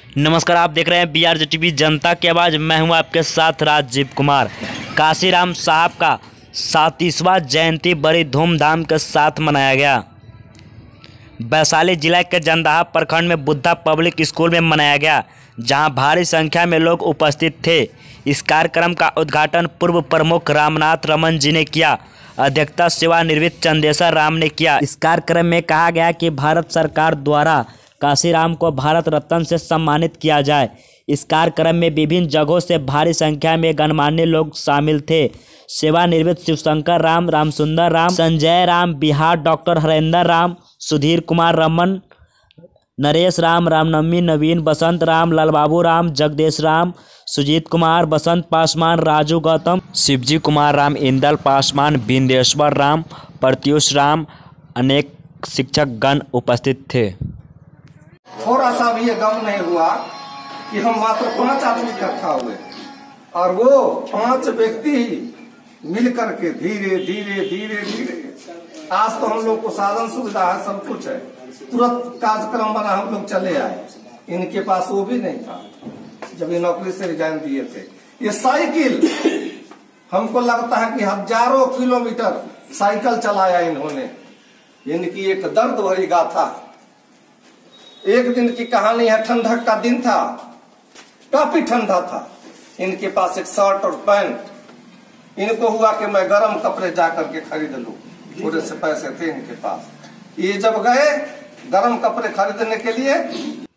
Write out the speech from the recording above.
नमस्कार, आप देख रहे हैं BRJ टीवी जनता की आवाज़। मैं हूं आपके साथ राजीव कुमार। काशीराम साहब का 37वां जयंती बड़ी धूमधाम के साथ मनाया गया। वैशाली जिला के जंदाहा प्रखंड में बुद्धा पब्लिक स्कूल में मनाया गया, जहां भारी संख्या में लोग उपस्थित थे। इस कार्यक्रम का उद्घाटन पूर्व प्रमुख रामनाथ रमन जी ने किया। अध्यक्षता सेवानिवृत्त चंदेश्वर राम ने किया। इस कार्यक्रम में कहा गया कि भारत सरकार द्वारा काशीराम को भारत रत्न से सम्मानित किया जाए। इस कार्यक्रम में विभिन्न जगहों से भारी संख्या में गणमान्य लोग शामिल थे। सेवानिवृत्त शिवशंकर राम, रामसुंदर राम, संजय राम बिहार, डॉक्टर हरेंद्र राम, सुधीर कुमार रमन, नरेश राम, रामनवमी नवीन, बसंत राम, लालबाबू राम, जगदेश राम, सुजीत कुमार, बसंत पासवान, राजू गौतम, शिवजी कुमार राम, इंदल पासवान, बिंदेश्वर राम, प्रत्युष राम, अनेक शिक्षक गण उपस्थित थे। थोड़ा सा भी ये गम नहीं हुआ कि हम मात्र 5 आदमी इकट्ठा हुए और वो 5 व्यक्ति मिलकर के धीरे धीरे धीरे धीरे आज तो हम लोग को साधन सुविधा है, सब कुछ है, तुरंत कार्यक्रम बना, हम लोग चले आए। इनके पास वो भी नहीं था जब ये नौकरी से रिजाइन दिए थे। ये साइकिल हमको लगता है कि हजारों किलोमीटर साइकिल चलाया इन्होंने। इनकी एक दर्द भरी गाथा। एक दिन की कहानी है, ठंडक का दिन था, काफी ठंडा था। इनके पास एक शर्ट और पैंट। इनको हुआ कि मैं गर्म कपड़े जाकर के खरीद लूं, थोड़े से पैसे थे इनके पास। ये जब गए गर्म कपड़े खरीदने के लिए